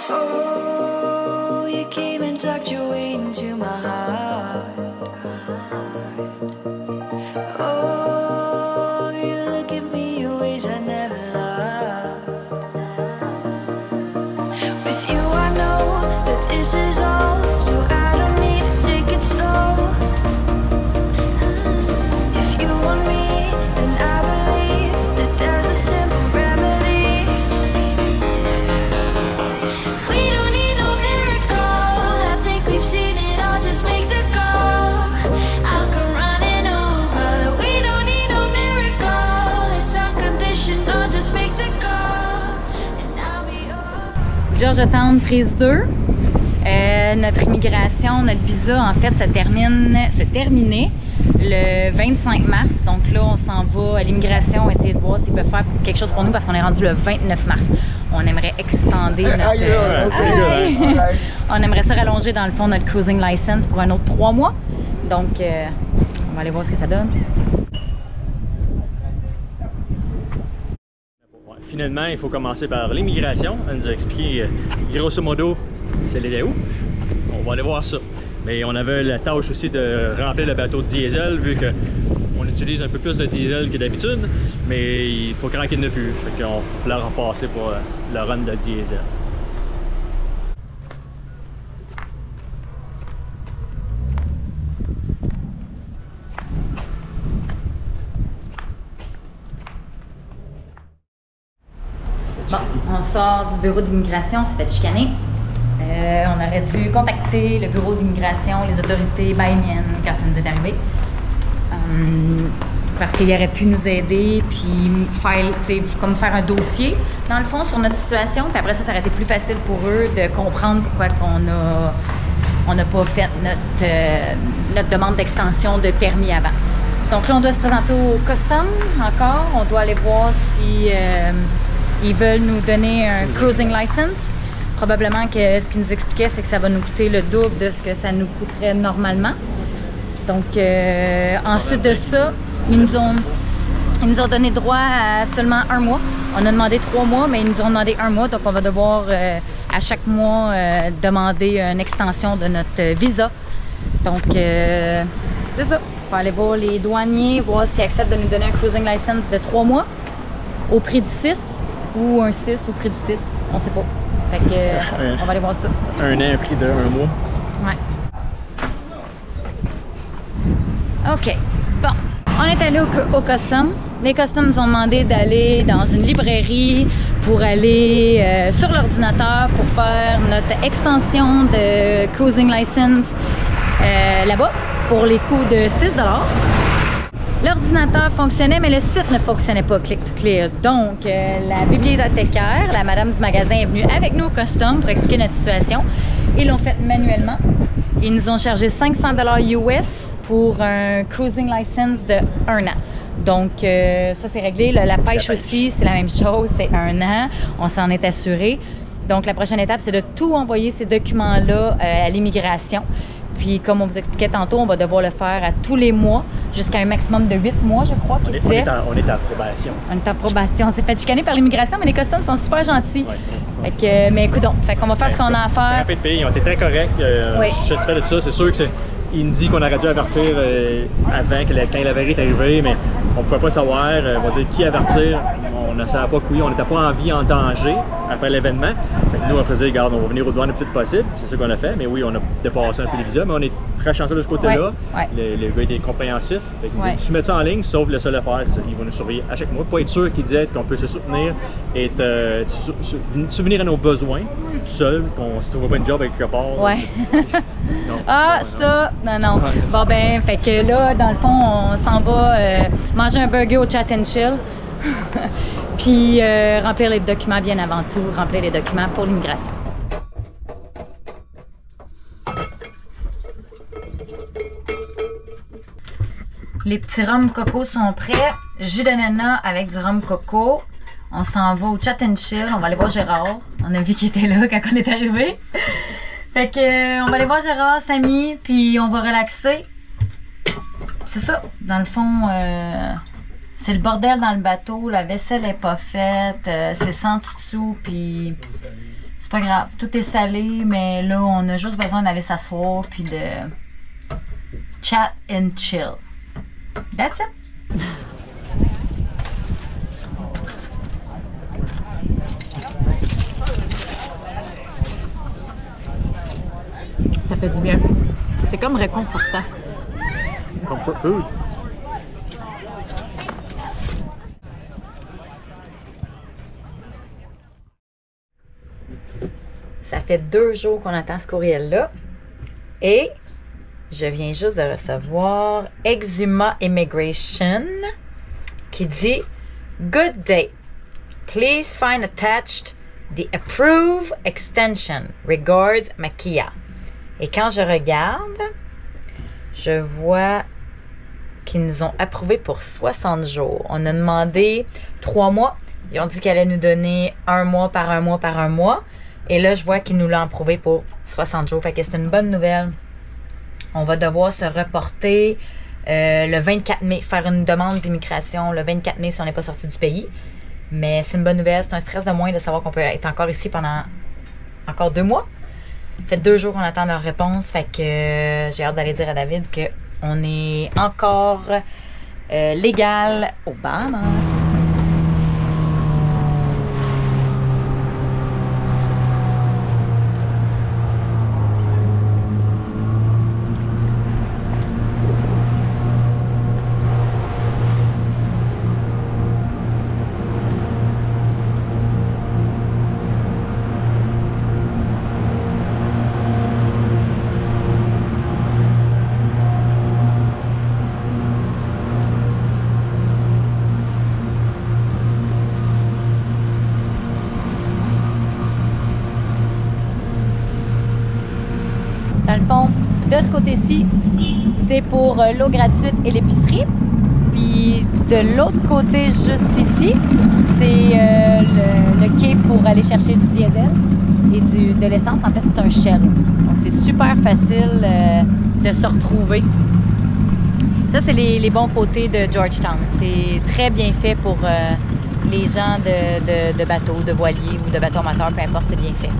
Oh, you came and tucked your way into my heart. Oh, you look at me in ways I never loved. With you I know that this is all, so I don't need to take it slow. If you want me, then I believe that there's a simple remedy. We don't need no miracle, I think we've seen it all, just make the call. I'll come running over. We don't need no miracle, it's unconditional, just make the call. And I'll be yours. Georgetown, prise 2. Notre immigration, notre visa, en fait, se terminait le 25 mars. Donc là, on s'en va à l'immigration, essayer de voir s'ils peuvent faire quelque chose pour nous parce qu'on est rendu le 29 mars. On aimerait extender notre... On aimerait ça rallonger, dans le fond, notre cruising license pour un autre 3 mois. Donc, on va aller voir ce que ça donne. Finalement, il faut commencer par l'immigration. Elle nous a expliqué, grosso modo, c'est les où. On va aller voir ça. Mais on avait la tâche aussi de remplir le bateau de diesel, vu qu'on utilise un peu plus de diesel que d'habitude. Mais il faut craquer de plus. Fait qu'on va leur repasser pour le run de diesel. Bon, on sort du bureau d'immigration, on s'est fait chicaner. On aurait dû contacter le bureau d'immigration, les autorités bahémiennes quand ça nous est arrivé. Parce qu'ils auraient pu nous aider, puis comme faire un dossier, dans le fond, sur notre situation. Puis après ça, ça aurait été plus facile pour eux de comprendre pourquoi on n'a pas fait notre demande d'extension de permis avant. Donc là, on doit se présenter au custom encore. On doit aller voir si ils veulent nous donner un cruising license. Probablement que ce qu'ils nous expliquaient, c'est que ça va nous coûter le double de ce que ça nous coûterait normalement. Donc, ensuite de ça, ils nous ont donné droit à seulement 1 mois. On a demandé 3 mois, mais ils nous ont demandé 1 mois. Donc, on va devoir à chaque mois demander une extension de notre visa. Donc, c'est ça. On va aller voir les douaniers, voir s'ils acceptent de nous donner un cruising license de 3 mois au prix du 6 ou un 6 au prix du 6. On ne sait pas. Fait que, on va aller voir ça. 1 an, un prix de 1 mois. Ouais. OK. Bon. On est allé au custom. Les customs nous ont demandé d'aller dans une librairie pour aller sur l'ordinateur pour faire notre extension de cruising license là-bas pour les coûts de 6 $. L'ordinateur fonctionnait, mais le site ne fonctionnait pas, Click to Clear. Donc, la bibliothécaire, la madame du magasin est venue avec nous au custom pour expliquer notre situation. Ils l'ont fait manuellement. Ils nous ont chargé 500 $ US pour un cruising license de 1 an. Donc, ça, c'est réglé. La pêche aussi, c'est la même chose. C'est 1 an. On s'en est assuré. Donc, la prochaine étape, c'est de tout envoyer ces documents-là à l'immigration. Puis, comme on vous expliquait tantôt, on va devoir le faire à tous les mois, jusqu'à un maximum de 8 mois, je crois. On est en probation. On est en probation. On s'est fait chicaner par l'immigration, mais les customs sont super gentils. Ouais. Fait que, mais écoute, qu'on va faire ce qu'on a à faire. C'est rapide pays, ils ont été très corrects. Oui. Je suis satisfait de ça. C'est sûr que il nous dit qu'on aurait dû avertir avant quand la vérité est arrivée, mais on ne pouvait pas savoir. On va dire qui avertir. On ne savait pas que oui, on n'était pas en vie, en danger après l'événement. Nous, on a dit, regarde, on va venir aux douanes le plus vite possible. C'est ce qu'on a fait. Mais oui, on a dépassé un peu les visas, mais on est très chanceux de ce côté-là. Ouais. Le gars était compréhensif. Fait que tu mets ça en ligne, sauf le seul affaire, il va nous surveiller à chaque mois. Pas être sûr qu'il disait qu'on peut se soutenir et subvenir à nos besoins tout seul, qu'on ne se trouve pas une job avec quelque part. Ouais. Non, ah, non, ça, non. Ouais, bon, ben, fait que là, dans le fond, on s'en va manger un burger au Chat and Chill. Puis remplir les documents bien avant tout, remplir les documents pour l'immigration. Les petits rhum coco sont prêts. Jus d'ananas avec du rhum coco. On s'en va au Chat and Chill. On va aller voir Gérard. On a vu qu'il était là quand on est arrivé. Fait que on va aller voir Gérard, Samy, puis on va relaxer. C'est ça. Dans le fond, c'est le bordel dans le bateau. La vaisselle est pas faite. C'est sans toutou, puis C'est pas grave, tout est salé, mais là, on a juste besoin d'aller s'asseoir puis de chat and chill. That's it! Ça fait du bien. C'est comme réconfortant. Comfort food. Ça fait 2 jours qu'on attend ce courriel-là. Et je viens juste de recevoir Exuma Immigration qui dit Good day. Please find attached the approved extension. Regards, Makia. Et quand je regarde, je vois qu'ils nous ont approuvé pour 60 jours. On a demandé 3 mois. Ils ont dit qu'elle allait nous donner 1 mois par 1 mois par 1 mois. Et là, je vois qu'ils nous l'ont approuvé pour 60 jours. Fait que c'est une bonne nouvelle. On va devoir se reporter le 24 mai, faire une demande d'immigration le 24 mai si on n'est pas sorti du pays. Mais c'est une bonne nouvelle. C'est un stress de moins de savoir qu'on peut être encore ici pendant encore 2 mois. Ça fait 2 jours qu'on attend leur réponse. Fait que j'ai hâte d'aller dire à David qu'on est encore légal au Bahamas. Dans le fond, de ce côté-ci, c'est pour l'eau gratuite et l'épicerie. Puis de l'autre côté, juste ici, c'est le quai pour aller chercher du diesel et de l'essence. En fait, c'est un Shell. Donc, c'est super facile de se retrouver. Ça, c'est les bons côtés de Georgetown. C'est très bien fait pour les gens de bateaux, de voiliers ou de bateaux moteurs, peu importe, c'est bien fait.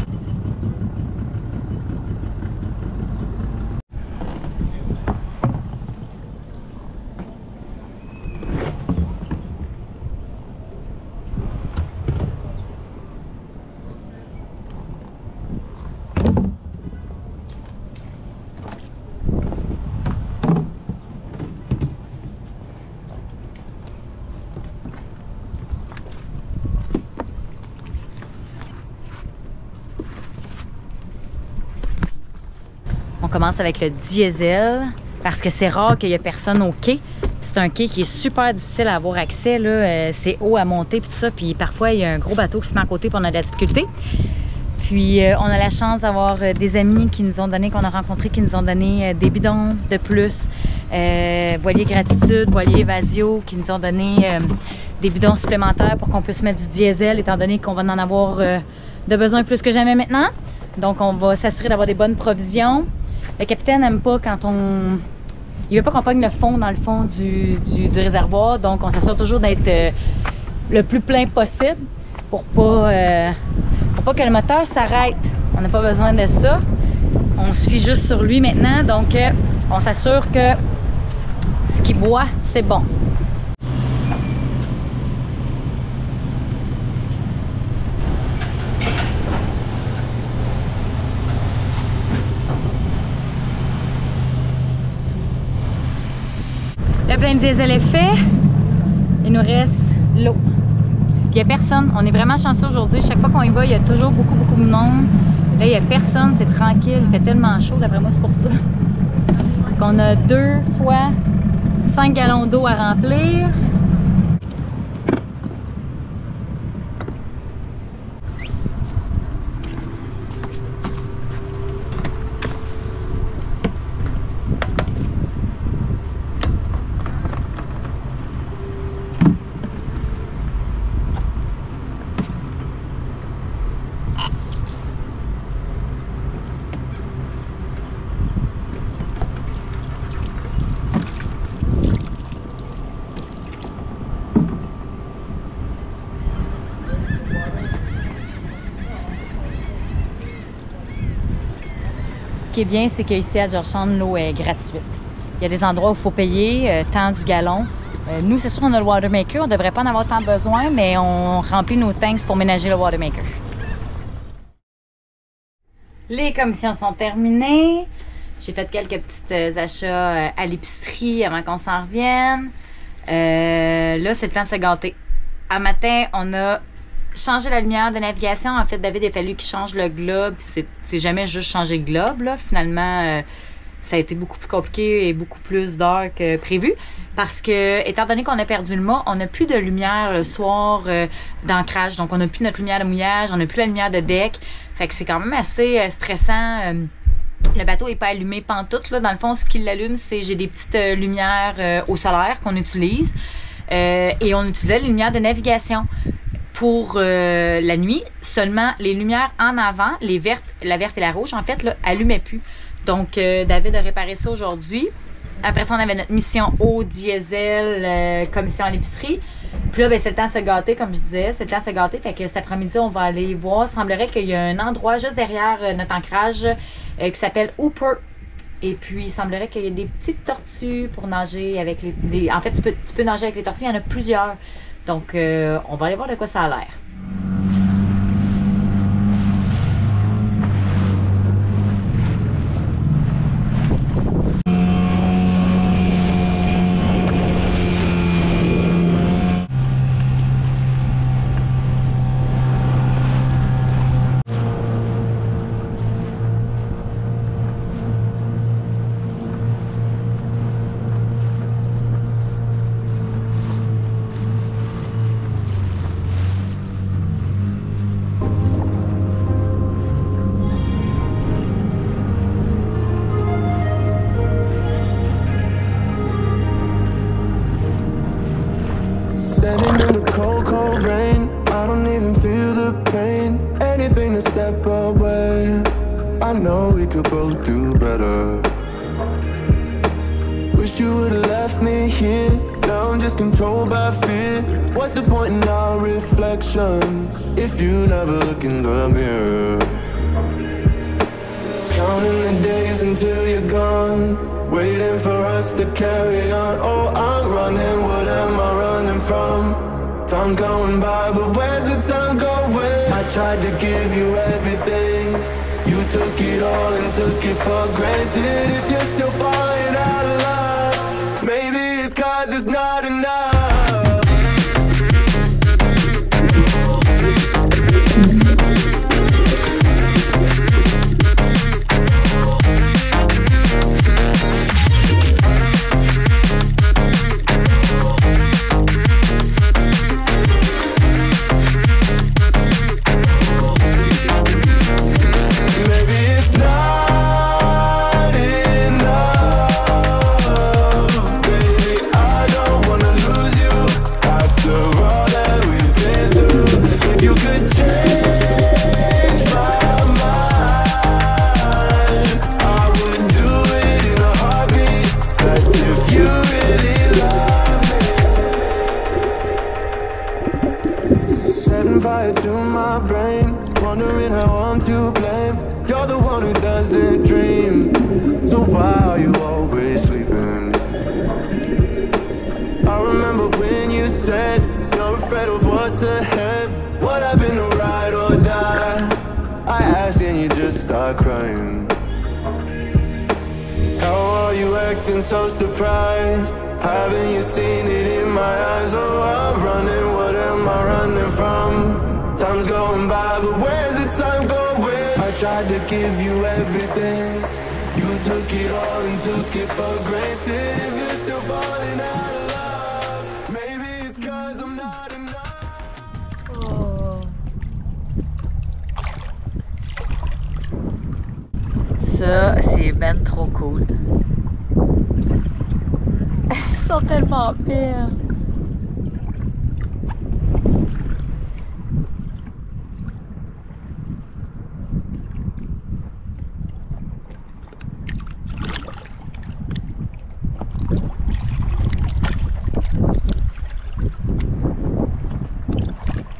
On commence avec le diesel parce que c'est rare qu'il y ait personne au quai. C'est un quai qui est super difficile à avoir accès. C'est haut à monter puis tout ça. Puis parfois, il y a un gros bateau qui se met à côté puis on a de la difficulté. Puis on a la chance d'avoir des amis qui nous ont donné, qu'on a rencontrés, qui nous ont donné des bidons de plus. Voilier Gratitude, Voilier Vasio, qui nous ont donné des bidons supplémentaires pour qu'on puisse mettre du diesel, étant donné qu'on va en avoir de besoin plus que jamais maintenant. Donc on va s'assurer d'avoir des bonnes provisions. Le capitaine n'aime pas quand on... Il veut pas qu'on pogne le fond dans le fond du réservoir, donc on s'assure toujours d'être le plus plein possible pour pas que le moteur s'arrête. On n'a pas besoin de ça. On se fie juste sur lui maintenant, donc on s'assure que ce qu'il boit, c'est bon. Le plein de diesel est fait. Il nous reste l'eau. Puis il n'y a personne. On est vraiment chanceux aujourd'hui. Chaque fois qu'on y va, il y a toujours beaucoup de monde. Là, il n'y a personne. C'est tranquille. Il fait tellement chaud. D'après moi, c'est pour ça. On a 2 fois 5 gallons d'eau à remplir. qui est bien, c'est qu'ici à Georgetown, l'eau est gratuite. Il y a des endroits où il faut payer tant du gallon. Nous, c'est sûr, on a le water maker. On devrait pas en avoir tant besoin, mais on remplit nos tanks pour ménager le water maker. Les commissions sont terminées. J'ai fait quelques petits achats à l'épicerie avant qu'on s'en revienne. Là, c'est le temps de se gâter. Un matin, on a changé la lumière de navigation. En fait, David, il a fallu qu'il change le globe. C'est jamais juste changer le globe, là. Finalement, ça a été beaucoup plus compliqué et beaucoup plus d'heures que prévu. Parce que, étant donné qu'on a perdu le mât, on n'a plus de lumière le soir d'ancrage. Donc, on n'a plus notre lumière de mouillage, on n'a plus la lumière de deck. Fait que c'est quand même assez stressant. Le bateau est pas allumé pantoute, là. Dans le fond, ce qui l'allume, c'est j'ai des petites lumières au solaire qu'on utilise. Et on utilisait les lumières de navigation pour la nuit. Seulement, les lumières en avant, la verte et la rouge, en fait, là, allumaient plus. Donc, David a réparé ça aujourd'hui. Après ça, on avait notre mission eau, diesel, commission à l'épicerie. Puis là, ben, c'est le temps de se gâter, comme je disais. C'est le temps de se gâter. Fait que cet après-midi, on va aller voir. Il semblerait qu'il y a un endroit juste derrière notre ancrage qui s'appelle Hooper. Et puis, il semblerait qu'il y a des petites tortues pour nager avec les... En fait, tu peux nager avec les tortues. Il y en a plusieurs. Donc, on va aller voir de quoi ça a l'air. Standing in the cold, cold rain, I don't even feel the pain. Anything to step away, I know we could both do better. Wish you would've left me here, now I'm just controlled by fear. What's the point in our reflection, if you never look in the mirror? Counting the days until you're gone, waiting for us to carry on. Oh, I'm running, what am I running from? Time's going by, but where's the time going? I tried to give you everything, you took it all and took it for granted. If you're still falling out of love, maybe it's 'cause it's not enough. Fire to my brain, wondering how I'm to blame. You're the one who doesn't dream, so why are you always sleeping? I remember when you said you're afraid of what's ahead. What happened to ride or die? I asked and you just start crying. How are you acting so surprised? Haven't you seen it in my eyes? Oh, I'm running, what am I running from? Time's going by, but where's the time going? I tried to give you everything, you took it all and took it for granted. If you're still falling out of love, maybe it's 'cause I'm not enough. Oh. Ça, c'est ben trop cool. Ils sont tellement belles.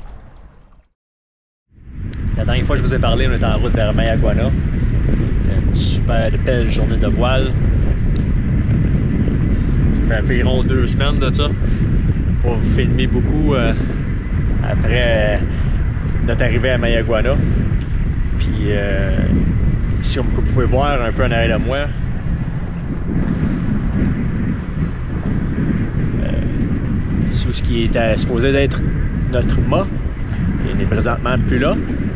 La dernière fois que je vous ai parlé, on était en route vers Mayaguana. C'était super belle journée de voile. Ça fait environ 2 semaines de ça. Pour filmer beaucoup après notre arrivée à Mayaguana. Puis, si vous pouvez voir un peu en arrière de moi, sous ce qui était supposé d'être notre mât, il n'est présentement plus là.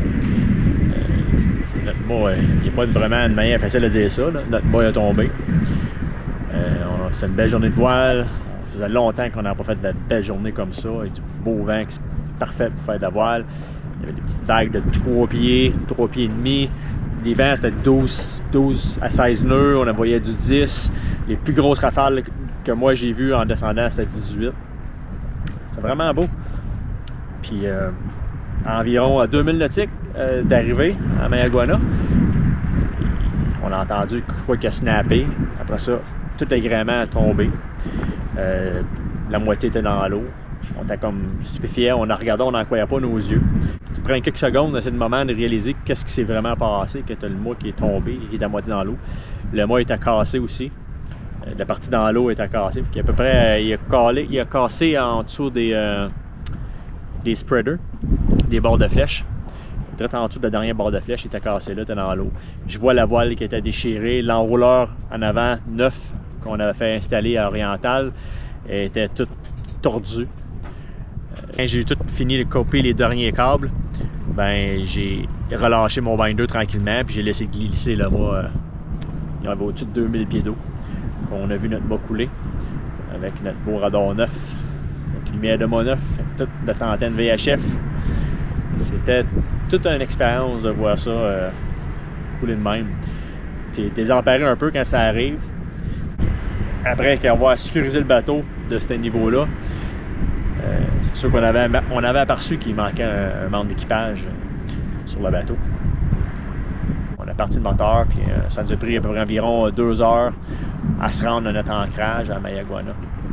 Notre mât, il n'y a pas vraiment une manière facile de dire ça. Là. Notre mât est tombé. C'était une belle journée de voile. Ça faisait longtemps qu'on n'avait pas fait de belles journées comme ça, avec du beau vent parfait pour faire de la voile. Il y avait des petites vagues de 3 pieds, 3 pieds et demi. Les vents, c'était 12 à 16 nœuds, on en voyait du 10. Les plus grosses rafales que moi j'ai vues en descendant, c'était 18. C'était vraiment beau. Puis environ à 2000 nautiques d'arrivée à Mayaguana, on a entendu quoi qu'il a snappé. Après ça, tout l'agrément a tombé. La moitié était dans l'eau. On était comme stupéfiés, on a regardé, on n'en croyait pas nos yeux. Tu prends quelques secondes dans ce moment de réaliser qu'est-ce qui s'est vraiment passé, que tu as le mât qui est tombé, qui est à moitié dans l'eau. Le mât était cassé aussi. La partie dans l'eau était cassée. À peu près, il a cassé en dessous des spreaders, des bords de flèche. Direct en dessous de la dernière barre de flèche, il était cassé là, il était dans l'eau. Je vois la voile qui était déchirée, l'enrouleur en avant, neuf, qu'on avait fait installer à Oriental, était tout tordu. Quand j'ai tout fini de couper les derniers câbles, ben j'ai relâché mon binder tranquillement, puis j'ai laissé glisser le mât. Il y avait au-dessus de 2000 pieds d'eau. On a vu notre mât couler avec notre beau radar neuf, notre lumière de mât neuf, toute notre antenne VHF. C'était toute une expérience de voir ça couler de même. T'es désemparé un peu quand ça arrive. Après avoir sécurisé le bateau de ce niveau-là, c'est sûr qu'on avait aperçu qu'il manquait un membre d'équipage sur le bateau. On a parti le moteur, puis ça nous a pris à peu près environ 2 heures à se rendre à notre ancrage à Mayaguana.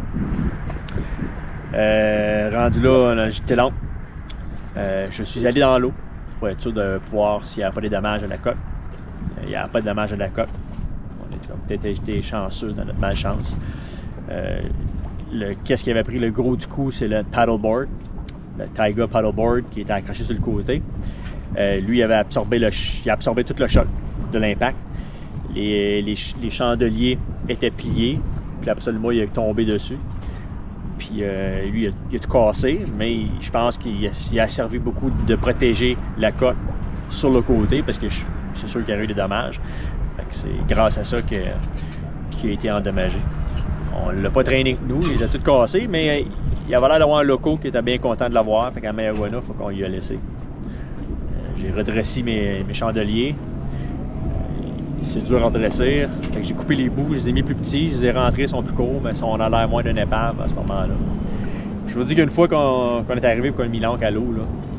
Rendu là, j'étais long. Je suis allé dans l'eau pour être sûr de voir s'il n'y avait pas de dommages à la coque. Il n'y avait pas de dommages à la coque. On était peut-être été chanceux dans notre malchance. Qu'est-ce qui avait pris le gros du coup, c'est le paddleboard, le Taiga paddleboard qui était accroché sur le côté. Lui, il avait absorbé tout le choc de l'impact. Les chandeliers étaient pliés, puis après ça, le mât il est tombé dessus. Puis lui, il a tout cassé, mais je pense qu'il a servi beaucoup de protéger la coque sur le côté, parce que c'est sûr qu'il y a eu des dommages. C'est grâce à ça qu'il a été endommagé. On ne l'a pas traîné avec nous, il a tout cassé, mais il avait l'air d'avoir un loco qui était bien content de l'avoir. Fait qu'à Mayaguana, il faut qu'on lui a laissé. J'ai redressé mes chandeliers. C'est dur à redresser. J'ai coupé les bouts, je les ai mis plus petits, je les ai rentrés, ils sont plus courts, mais on a l'air moins d'une épave à ce moment-là. Je vous dis qu'une fois qu'on est arrivé et qu'on a mis l'ancre à l'eau,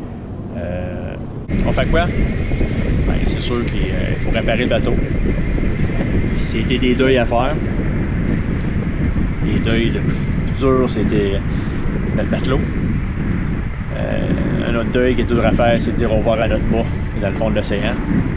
on fait quoi? Ben, c'est sûr qu'il faut réparer le bateau. C'était des deuils à faire. Les deuils le plus dur, c'était le matelot. Un autre deuil qui est dur à faire, c'est de dire au revoir à notre mât dans le fond de l'océan.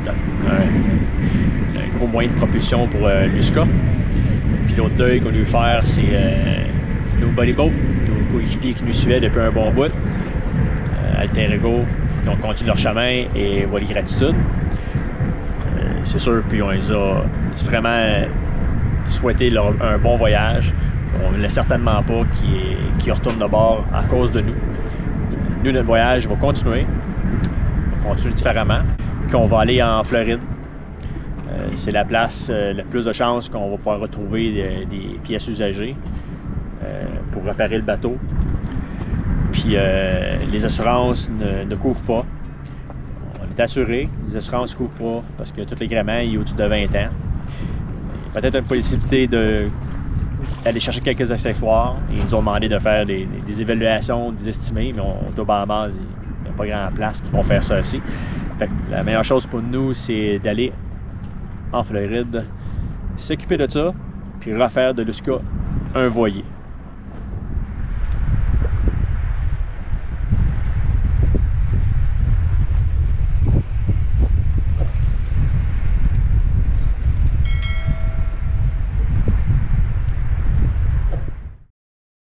Un gros moyen de propulsion pour l'USCA. Puis l'autre deuil qu'on a dû faire, c'est nos bodyboats, nos coéquipiers qui nous suivaient depuis un bon bout. Alter Ego, qui ont continué leur chemin, et Voilier Gratitude. C'est sûr, puis on les a vraiment souhaité un bon voyage. On ne voulait certainement pas qu'ils retournent de bord à cause de nous. Nous, notre voyage va continuer. On va continuer différemment. Puis on va aller en Floride. C'est la place, le plus de chances qu'on va pouvoir retrouver des pièces usagées pour réparer le bateau. Puis les assurances ne couvrent pas. On est assuré, les assurances ne couvrent pas parce que tous les gréements sont au-dessus de 20 ans. Il y a peut-être une possibilité d'aller chercher quelques accessoires. Ils nous ont demandé de faire des évaluations, des estimés, mais on est au Bahamas, il n'y a pas grand place qui vont faire ça aussi. Fait que la meilleure chose pour nous, c'est d'aller en Floride, s'occuper de ça, puis refaire de l'USCA un voilier.